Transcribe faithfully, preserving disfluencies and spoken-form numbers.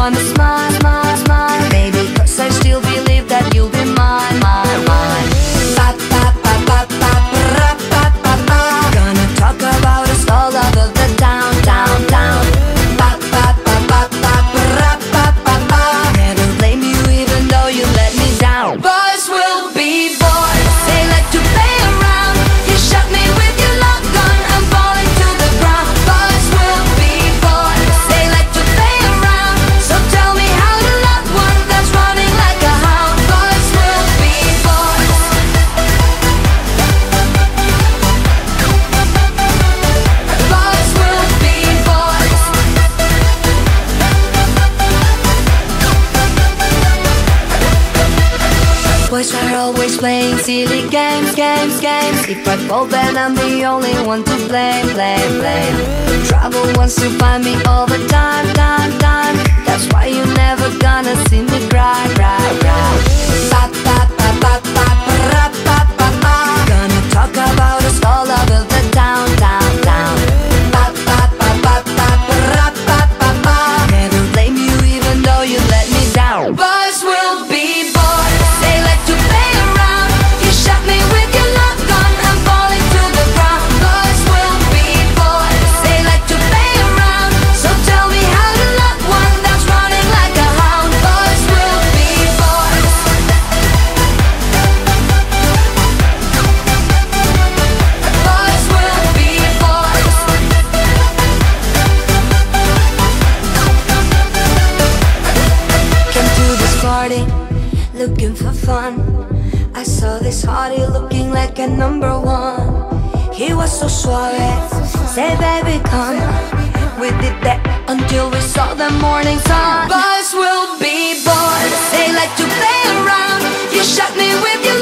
wanna smile, smile, smile, baby, cause I still believe that you'll be mine, mine, mine. Pa, pa, pa, pa, pa, ra, pa, pa, pa. Gonna talk about us all over the town, town, town. Pa, pa, pa, pa, pa, ra, pa, pa, pa. Never blame you even though you let me down. Boys will be boys, they like to play around. You shot me with your love gun, I'm falling to the ground. Boys will be boys, they like to play around. So tell me how to love one that's running like a hound. Boys will be boys. Boys will be boys. Boys are always playing silly games, games, games. If I fall then I'm the only one to blame, blame, blame. Trouble wants to find me all the time, time, time. That's why you're never gonna see me cry, cry, cry. Pa, pa, pa, pa, pa, ra, pa, pa, pa. Gonna talk about us all over the town, town, town. Pa, pa, pa, pa, pa, ra, pa, pa, pa. Never blame you even though you let me down. Boys will be boys, they like to play around. You shot me with your love gun, I'm falling to the ground. Boys will be boys, they like to play around. So tell me how to love one that's running like a hound. Boys will be boys. Boys will be boys. Came to this party looking for fun. I saw this hottie looking like a number one. He was so suave, say baby come. We did that until we saw the morning sun. Boys will be boys, they like to play around. You shot me with your